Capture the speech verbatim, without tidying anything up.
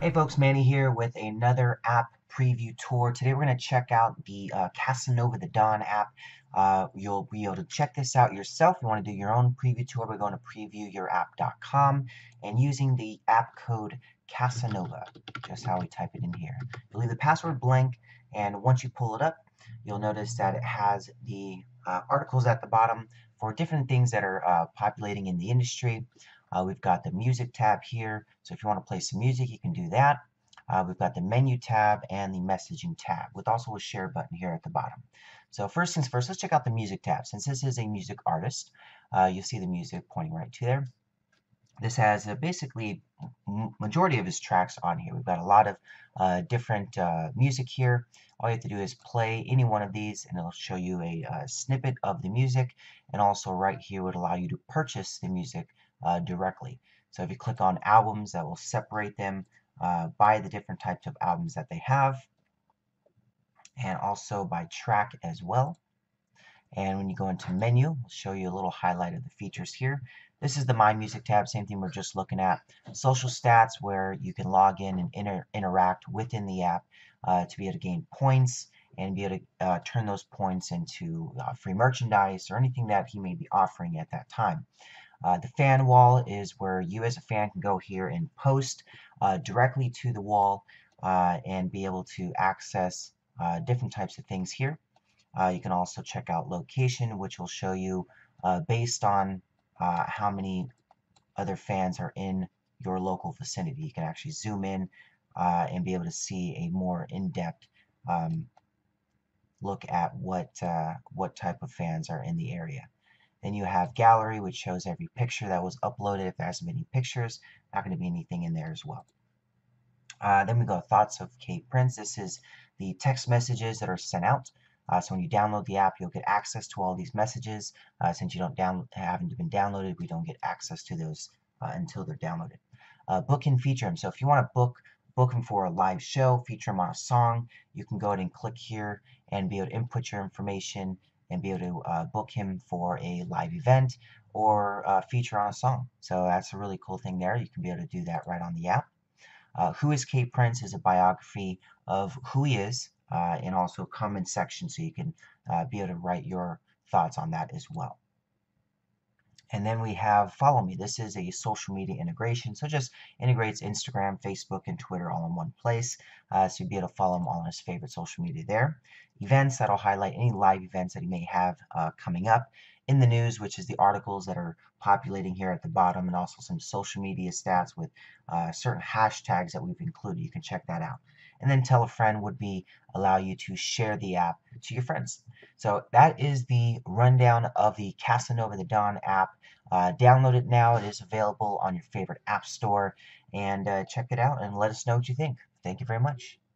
Hey folks, Manny here with another app preview tour. Today we're going to check out the uh, Casanova the Dawn app. Uh, you'll be able to check this out yourself. If you want to do your own preview tour, we're going to preview your app dot com and using the app code Casanova, just how we type it in here. You'll leave the password blank, and once you pull it up, you'll notice that it has the uh, articles at the bottom for different things that are uh, populating in the industry. Uh, we've got the music tab here, so if you want to play some music, you can do that. Uh, we've got the menu tab and the messaging tab, with also a share button here at the bottom. So first things first, let's check out the music tab. Since this is a music artist, uh, you'll see the music pointing right to there. This has uh, basically majority of his tracks on here. We've got a lot of uh, different uh, music here. All you have to do is play any one of these and it'll show you a uh, snippet of the music, and also right here would allow you to purchase the music uh, directly. So if you click on albums, that will separate them uh, by the different types of albums that they have, and also by track as well. And when you go into menu, we'll show you a little highlight of the features here. This is the My Music tab, same thing we're just looking at. Social stats, where you can log in and inter interact within the app uh, to be able to gain points and be able to uh, turn those points into uh, free merchandise or anything that he may be offering at that time. Uh, the fan wall is where you as a fan can go here and post uh, directly to the wall uh, and be able to access uh, different types of things here. Uh, you can also check out location, which will show you uh, based on uh, how many other fans are in your local vicinity. You can actually zoom in uh, and be able to see a more in-depth um, look at what uh, what type of fans are in the area. Then you have gallery, which shows every picture that was uploaded. If there hasn't been any pictures, not going to be anything in there as well. Uh, then we go Thoughts of K Prince. This is the text messages that are sent out. Uh, so when you download the app, you'll get access to all these messages. Uh, since you don't down haven't been downloaded, we don't get access to those uh, until they're downloaded. Uh, book and feature them. So if you want to book book them for a live show, feature them on a song, you can go ahead and click here and be able to input your information and be able to uh, book him for a live event or uh, feature on a song. So that's a really cool thing there. You can be able to do that right on the app. Uh, Who is K Prince is a biography of who he is, uh, and also comment section, so you can uh, be able to write your thoughts on that as well. And then we have Follow Me. This is a social media integration, so it just integrates Instagram, Facebook, and Twitter all in one place. Uh, so you'll be able to follow him on his favorite social media there. Events, that'll highlight any live events that he may have uh, coming up. In the news, which is the articles that are populating here at the bottom, and also some social media stats with uh, certain hashtags that we've included. You can check that out. And then Tell a Friend would be allow you to share the app to your friends. So that is the rundown of the Casanova the Dawn app. Uh, download it now. It is available on your favorite app store. And uh, check it out and let us know what you think. Thank you very much.